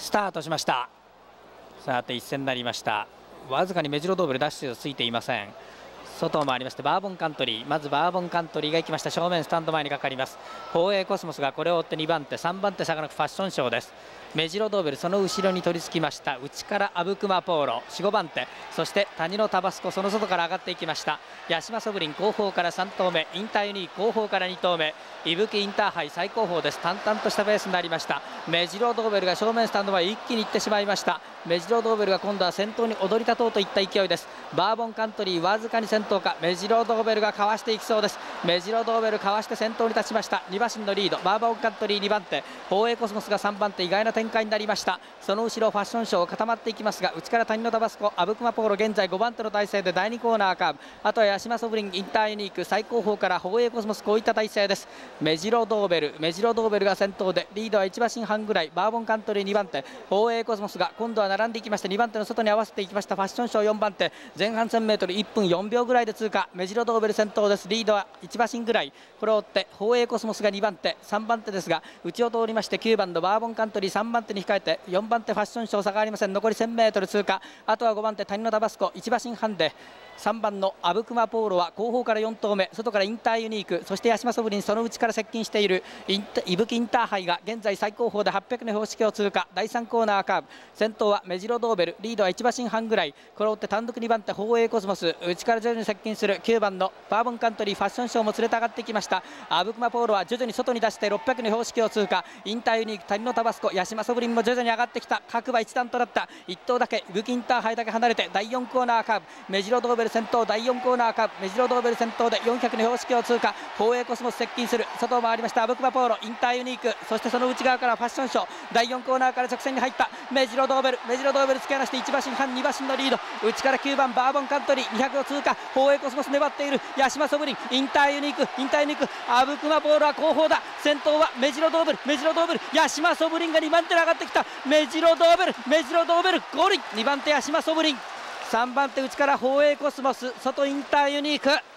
スタートしました。さて一戦になりました。わずかにメジロドーベルダッシュがついていません。外を回りましてバーボンカントリー、まずバーボンカントリーが行きました。正面スタンド前にかかります。宝永コスモスがこれを追って2番手、3番手差がなくファッションショーです。メジロドーベルその後ろに取り付きました。内からアブクマポーロ 4,5 番手、そして谷のタバスコその外から上がっていきました。ヤシマソブリン後方から3頭目、インターユニーク後方から2頭目、伊吹インターハイ最高峰です。淡々としたペースになりました。メジロドーベルが正面スタンド前一気に行ってしまいました。メジロドーベルが今度は先頭に躍り立とうといった勢いです。バーボンカントリーわずかに先頭か、メジロドーベルがかわしていきそうです。メジロドーベルかわして先頭に立ちました。2馬身のリード、バーボンカントリー2番手、宝永コスモスが3番手、意外な展開になりました。その後ろファッションショー固まっていきますが、内から谷のタバスコアブクマポーロ現在5番手の体勢で第2コーナーカーブ、あとはヤシマソブリンインターユニーク最後方から宝永コスモス、こういった体勢です。メジロドーベルが先頭でリードは1馬身半ぐらい、バーボンカントリー2番手、宝永コスモスが今度は並んでいきまして2番手の外に合わせていきました。ファッションショー4番手、前半 1000m1 分4秒ぐらいで通過。メジロドーベル先頭です。リードは1馬身ぐらい、これを追って宝永コスモスが2番手、3番手ですが内を通りまして9番のバーボンカントリー3番手に控えて、4番手ファッションショー差がありません。残り 1000m 通過、あとは5番手谷のタバスコ1馬身半で、3番のアブクマポーロは後方から4頭目、外からインターユニーク、そしてヤシマソブリンその内から接近している伊吹インターハイが現在最高峰で800の標識を通過。第3コーナーカーブ、先頭はメジロドーベル、リードは1馬身半ぐらい、これを追って単独2番手宝永コスモス、内から徐々に接近する9番のバーボンカントリーファッションショーも連れて上がってきました。アブクマポーロは徐々に外に出して600の標識を通過。インターユニーク谷のタバスコヤシマソブリンも徐々に上がってきた。各馬一段となった1頭だけ伊吹インターハイだけ離れて第4コーナーカーブ、メジロドーベル先頭、第4コーナーカーブ、メジロドーベル先頭で400の標識を通過。宝永コスモス接近する、外を回りましたアブクマポーロインターユニーク、そしてその内側からファッションショー、第4コーナーから直線に入ったメジロドーベル突き放して1馬身半2馬身のリード、内から9番バーボンカントリー200を通過。宝永コスモス粘っている、ヤシマソブリンインターユニークアブクマポーロは後方だ。先頭はメジロドーベルヤシマソブリンが2番手に上がってきた。メジロドーベルゴリ2番手ヤシマソブリン、3番手内から宝永コスモス、外インターユニーク。